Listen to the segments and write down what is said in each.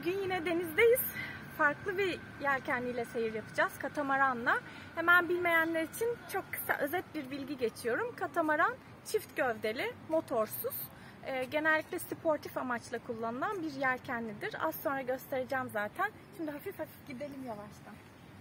Bugün yine denizdeyiz. Farklı bir yelkenliyle seyir yapacağız, katamaranla. Hemen bilmeyenler için çok kısa özet bir bilgi geçiyorum. Katamaran çift gövdeli, motorsuz, genellikle sportif amaçla kullanılan bir yelkenlidir. Az sonra göstereceğim zaten. Şimdi hafif hafif gidelim yavaştan.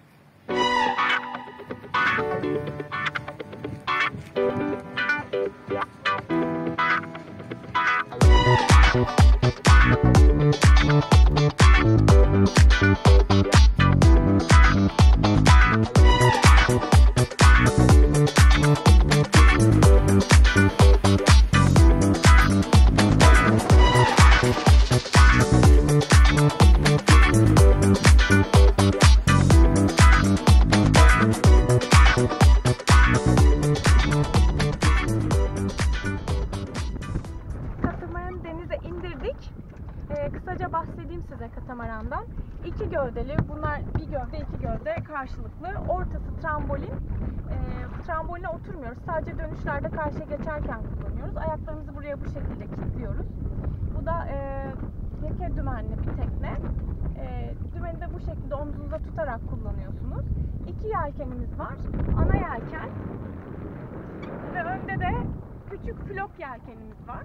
Katamaranı denize indirdik. Kısaca bahsedeyim size katamarandan. İki gövdeli, bunlar bir gövde iki gövde karşılıklı. Ortası trambolin. Tramboline oturmuyoruz. Sadece dönüşlerde karşıya geçerken kullanıyoruz. Ayaklarımızı buraya bu şekilde kilitliyoruz. Bu da yeke dümenli bir tekne. Dümeni de bu şekilde omzunuzda tutarak kullanıyorsunuz. İki yelkenimiz var. Ana yelken ve önde de küçük flok yelkenimiz var.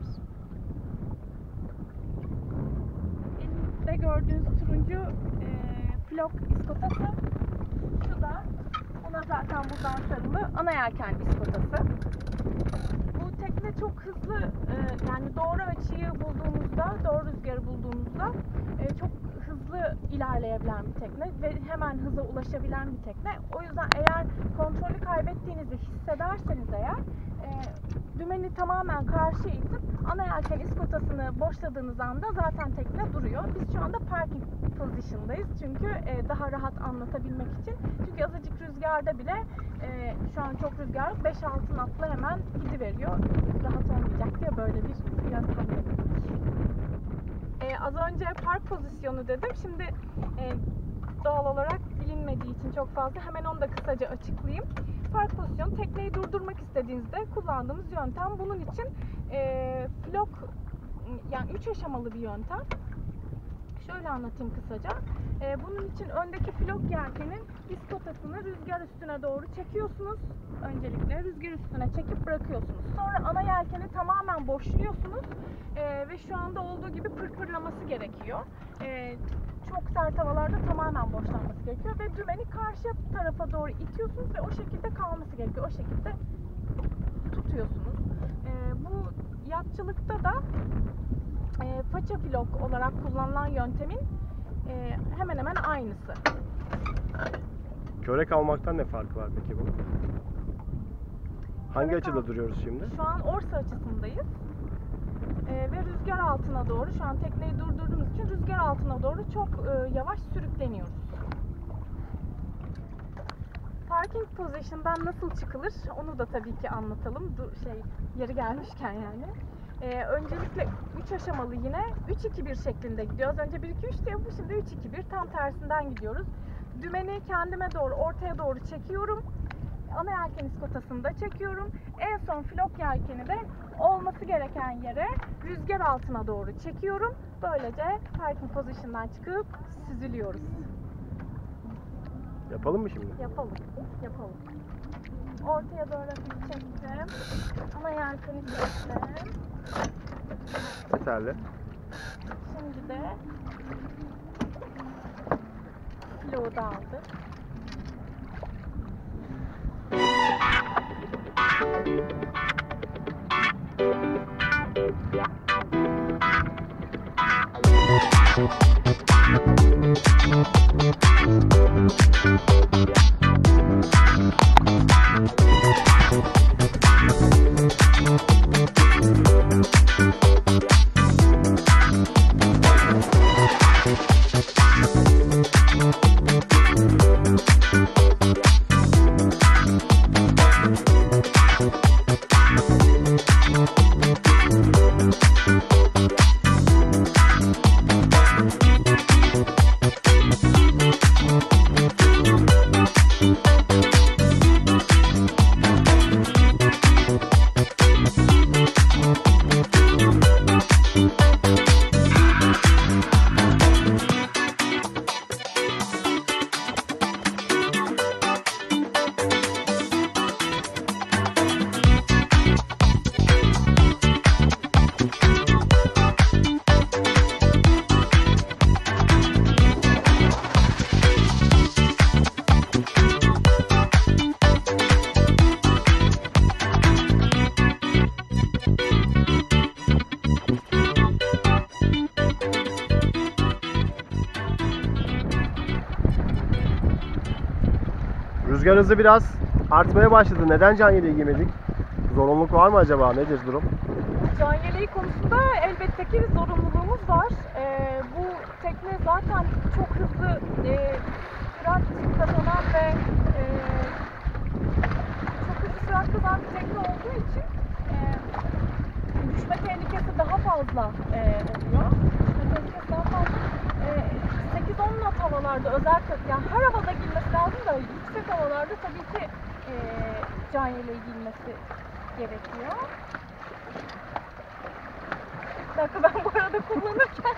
Elimde gördüğünüz turuncu flok iskotası. Şu da ona zaten buradan sarılı ana yelken iskotası. Bu tekne çok hızlı, yani doğru açıyı bulduğunuzda, doğru rüzgarı bulduğunuzda çok hızlı ilerleyebilen bir tekne ve hemen hıza ulaşabilen bir tekne. O yüzden eğer kontrolü kaybettiğinizi hissederseniz eğer dümeni tamamen karşıya itip ana yelken iskotasını boşladığınız anda zaten tekne duruyor. Biz şu anda parking pozisyondayız çünkü daha rahat anlatabilmek için. Çünkü azıcık rüzgarda bile şu an çok rüzgar 5-6 knotla hemen gidiveriyor. Rahat olmayacak diye böyle bir yöntem dedik. Az önce park pozisyonu dedim. Şimdi doğal olarak bilinmediği için çok fazla hemen onu da kısaca açıklayayım. Park pozisyonu, tekneyi durdurmak istediğinizde kullandığımız yöntem. Bunun için flok, yani 3 aşamalı bir yöntem. Şöyle anlatayım kısaca. Bunun için öndeki flok yelkenin iskotasını rüzgar üstüne doğru çekiyorsunuz. Öncelikle rüzgar üstüne çekip bırakıyorsunuz. Sonra ana yelkeni tamamen boşluyorsunuz ve şu anda olduğu gibi pırpırlaması gerekiyor. Çok sert havalarda tamamen boşlanması gerekiyor ve dümeni karşı tarafa doğru itiyorsunuz ve o şekilde kalması gerekiyor. O şekilde tutuyorsunuz. Bu yatçılıkta da faça flok olarak kullanılan yöntemin hemen hemen aynısı. Körek almaktan ne farkı var peki bunun? Hangi açıda duruyoruz şimdi? Şu an orsa açısındayız. Ve rüzgar altına doğru, şu an tekneyi durdurduğumuz için rüzgar altına doğru çok yavaş sürükleniyoruz. Parking position'dan nasıl çıkılır onu da tabii ki anlatalım. Yeri gelmişken yani. Öncelikle 3 aşamalı yine 3-2-1 şeklinde gidiyor. Az önce 1-2-3 diye bu, şimdi 3-2-1 tam tersinden gidiyoruz. Dümeni kendime doğru, ortaya doğru çekiyorum. Ana yelken iskotasını da çekiyorum. En son flok yelkeni de olması gereken yere rüzgar altına doğru çekiyorum. Böylece parking pozisyondan çıkıp süzülüyoruz. Yapalım mı şimdi? Yapalım. Yapalım. Ortaya doğru çektim. Ana yelkeni çektim. Yeterli. Şimdi de floğu da aldık. Rüzgar hızı biraz artmaya başladı. Neden can yeleği giymedik? Zorunluluk var mı acaba? Nedir durum? Can yeleği konusunda elbette ki bir zorunluluğumuz var. Bu tekne zaten çok hızlı sürat kazanan ve çok hızlı sürat kazanan bir tekne olduğu için düşme tehlikesi daha fazla oluyor. Düşme tehlikesi daha fazla. 8-10 knot havalarda özellikle, yani her havada giyilmesi lazım da yüksek havalarda tabii ki can yeleği giyilmesi gerekiyor. Bir dakika, ben bu arada kullanırken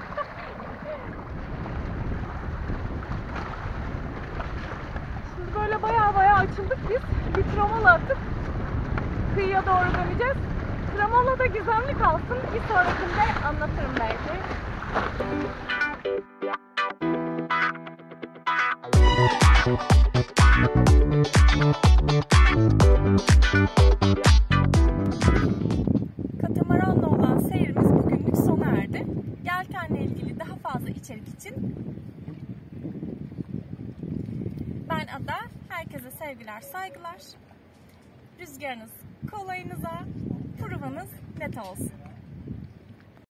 şimdi böyle baya açıldık biz. Bir tramvayla atıp kıyıya doğru döneceğiz. Tramvayla da gizemli kalsın. Bir sonrakinde anlatırım belki. Katamaranla olan seyrimiz bugünlük sona erdi. Yelkenle ilgili daha fazla içerik için ben Ada. Herkese sevgiler, saygılar. Rüzgarınız kolayınıza, provanız net olsun.